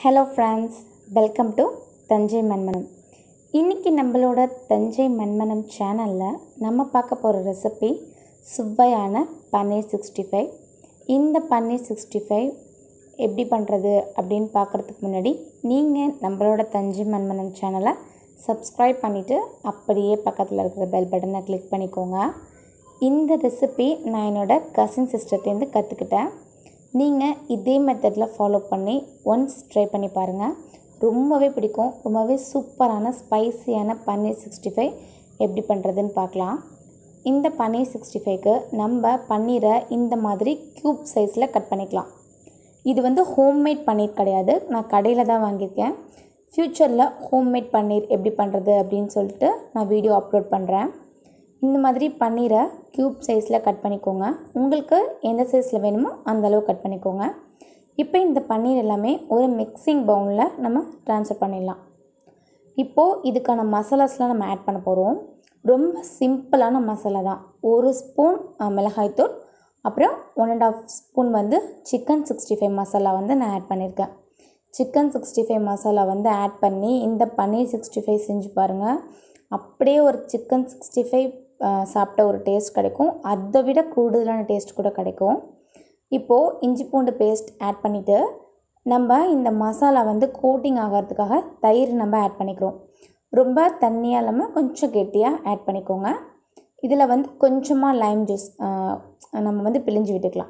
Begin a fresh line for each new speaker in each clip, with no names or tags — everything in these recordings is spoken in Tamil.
Hello friends, welcome to Thanjai Manmanam. இன்றைக்கி நம்மளோட தஞ்சை மண்மனம் சேனலில் நம்ம பார்க்க போகிற ரெசிபி சுவையான பன்னீர் 65. இந்த பன்னீர் 65 எப்படி பண்ணுறது அப்படின்னு பார்க்குறதுக்கு முன்னாடி நீங்கள் நம்மளோட தஞ்சை மண்மனம் சேனலை சப்ஸ்கிரைப் பண்ணிவிட்டு அப்படியே பக்கத்தில் இருக்கிற பெல் பட்டனை கிளிக் பண்ணிக்கோங்க. இந்த ரெசிபி நான் என்னோடய கசின் சிஸ்டர்லேருந்து கற்றுக்கிட்டேன். நீங்கள் இதே மெத்தடில் ஃபாலோ பண்ணி ஒன்ஸ் ட்ரை பண்ணி பாருங்கள். ரொம்பவே பிடிக்கும். ரொம்பவே சூப்பரான ஸ்பைசியான பன்னீர் 65 எப்படி பண்ணுறதுன்னு பார்க்கலாம். இந்த பன்னீர் 65க்கு நம்ம பன்னீரை இந்த மாதிரி க்யூப் சைஸில் கட் பண்ணிக்கலாம். இது ஹோம்மேட் பன்னீர் கிடையாது, நான் கடையில் தான் வாங்கியிருக்கேன். ஃப்யூச்சரில் ஹோம்மேட் பன்னீர் எப்படி பண்ணுறது அப்படின்னு சொல்லிட்டு நான் வீடியோ அப்லோட் பண்ணுறேன். இந்த மாதிரி பன்னீரை க்யூப் சைஸில் கட் பண்ணிக்கோங்க. உங்களுக்கு எந்த சைஸில் வேணுமோ அந்தளவு கட் பண்ணிக்கோங்க. இப்போ இந்த பன்னீர் எல்லாமே ஒரு மிக்சிங் பவுலில் நம்ம ட்ரான்ஸ்ஃபர் பண்ணிடலாம். இப்போது இதுக்கான மசாலாஸ்லாம் நம்ம ஆட் பண்ண போகிறோம். ரொம்ப சிம்பிளான மசாலா தான். 1 ஸ்பூன் மிளகாய்த்தூள், அப்புறம் 1.5 ஸ்பூன் சிக்கன் 65 மசாலா நான் ஆட் பண்ணியிருக்கேன். சிக்கன் 65 மசாலா ஆட் பண்ணி இந்த பன்னீர் 65 செஞ்சு பாருங்கள். அப்படியே ஒரு சிக்கன் 65 சாப்பிட்ட ஒரு டேஸ்ட் கிடைக்கும். அதை விட கூடுதலான டேஸ்ட் கூட கிடைக்கும். இப்போது இஞ்சி பூண்டு பேஸ்ட் ஆட் பண்ணிவிட்டு நம்ம இந்த மசாலா கோட்டிங் ஆகிறதுக்காக தயிர் நம்ம ஆட் பண்ணிக்கிறோம். ரொம்ப தண்ணியாக இல்லாமல் கொஞ்சம் கெட்டியாக ஆட் பண்ணிக்கோங்க. இதில் கொஞ்சமாக லைம் ஜூஸ் நம்ம பிழிஞ்சு விட்டுக்கலாம்.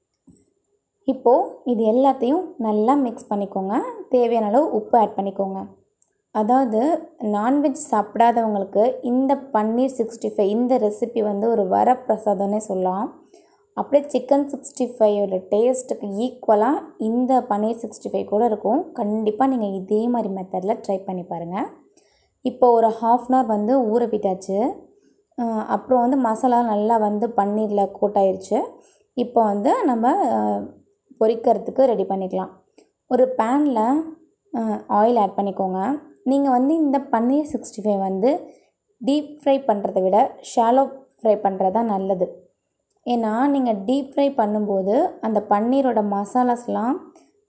இப்போது இது எல்லாத்தையும் நல்லா மிக்ஸ் பண்ணிக்கோங்க. தேவையான அளவு உப்பு ஆட் பண்ணிக்கோங்க. அதாவது நான்வெஜ் சாப்பிடாதவங்களுக்கு இந்த பன்னீர் 65 இந்த ரெசிபி ஒரு வரப்பிரசாதம்னே சொல்லலாம். அப்படியே சிக்கன் 65ஓட டேஸ்ட்டுக்கு ஈக்குவலாக இந்த பன்னீர் 65 கூட இருக்கும். கண்டிப்பாக நீங்கள் இதே மாதிரி மெத்தடில் ட்ரை பண்ணி பாருங்கள். இப்போ ஒரு 1/2 அன் ஹவர் ஊற விட்டாச்சு. அப்புறம் மசாலா நல்லா பன்னீரில் கோட் ஆயிடுச்சு. இப்போ நம்ம பொரிக்கிறதுக்கு ரெடி பண்ணிக்கலாம். ஒரு பேனில் ஆயில் ஆட் பண்ணிக்கோங்க. நீங்கள் இந்த பன்னீர் 65 டீப் ஃப்ரை பண்ணுறதை விட ஷாலோ ஃப்ரை பண்ணுறது தான் நல்லது. ஏன்னா நீங்கள் டீப் ஃப்ரை பண்ணும்போது அந்த பன்னீரோட மசாலாஸ்லாம்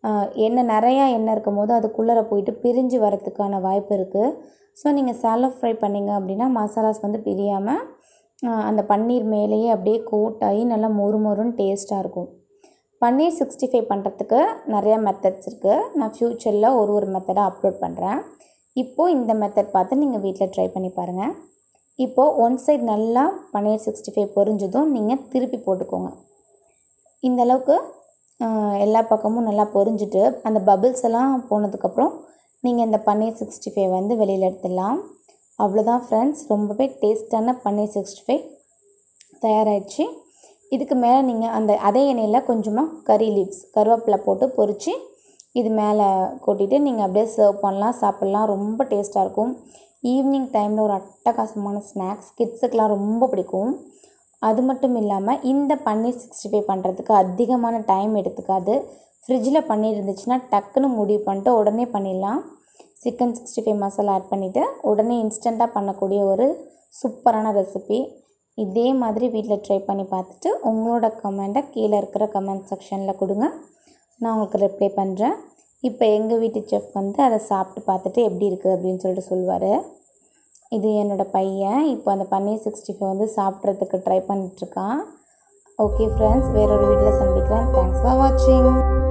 நிறையா எண்ணெய் இருக்கும் போது அதுக்குள்ளே போயிட்டு பிரிஞ்சு வரத்துக்கான வாய்ப்பு இருக்குது. ஸோ நீங்கள் ஷாலோ ஃப்ரை பண்ணிங்க அப்படின்னா மசாலாஸ் பிரியாமல் அந்த பன்னீர் மேலேயே அப்படியே கோட் ஆகி நல்லா மொறுமொறுன்னு டேஸ்ட்டாக இருக்கும். பன்னீர் 65 பண்ணுறதுக்கு நிறையா மெத்தட்ஸ் இருக்குது. நான் ஃப்யூச்சரில் ஒரு மெத்தடாக அப்லோட் பண்ணுறேன். இப்போது இந்த மெத்தட் பார்த்து நீங்கள் வீட்டில் ட்ரை பண்ணி பாருங்கள். இப்போது ஒன் சைடு நல்லா பன்னீர் 65 பொரிஞ்சதும் நீங்கள் திருப்பி போட்டுக்கோங்க. இந்த அளவுக்கு எல்லா பக்கமும் நல்லா பொரிஞ்சிட்டு அந்த பபிள்ஸ் எல்லாம் போனதுக்கப்புறம் நீங்கள் இந்த பன்னீர் 65 வெளியில் எடுத்துடலாம். அவ்வளோதான் ஃப்ரெண்ட்ஸ், ரொம்பவே டேஸ்டான பன்னீர் 65 தயாராகிடுச்சு. இதுக்கு மேலே நீங்கள் அதே எண்ணெயில் கொஞ்சமாக கறி லீவ்ஸ் கருவேப்பிலை போட்டு பொரித்து இது மேலே கொட்டிட்டு நீங்கள் அப்படியே சர்வ் பண்ணலாம், சாப்பிட்லாம். ரொம்ப டேஸ்ட்டாக இருக்கும். ஈவினிங் டைமில் ஒரு அட்டகாசமான ஸ்நாக்ஸ், கிட்ஸுக்கெலாம் ரொம்ப பிடிக்கும். அது மட்டும் இல்லாமல் இந்த பன்னீர் 65 பண்ணுறதுக்கு அதிகமான டைம் எடுத்துக்காது. ஃப்ரிட்ஜில் பன்னீர் இருந்துச்சுன்னா டக்குன்னு முடிவு பண்ணிட்டு உடனே பண்ணிடலாம். சிக்கன் 65 மசாலா ஆட் பண்ணிவிட்டு உடனே இன்ஸ்டண்ட்டாக பண்ணக்கூடிய ஒரு சூப்பரான ரெசிபி. இதே மாதிரி வீட்டில் ட்ரை பண்ணி பார்த்துட்டு உங்களோட கமெண்ட்டை கீழே இருக்கிற கமெண்ட் செக்ஷனில் கொடுங்க. நான் உங்களுக்கு ரிப்ளை பண்ணுறேன். இப்போ எங்கள் வீட்டு செஃப் அதை சாப்பிட்டு பார்த்துட்டு எப்படி இருக்குது அப்படின்னு சொல்லிட்டு சொல்லுவார். இது என்னோடய பையன். இப்போ அந்த பன்னீர் 65 சாப்பிட்றதுக்கு ட்ரை பண்ணிகிட்ருக்கான். ஓகே ஃப்ரெண்ட்ஸ், வேறொரு வீட்டில் சந்திக்கிறேன். தேங்க்ஸ் ஃபார் வாட்சிங்.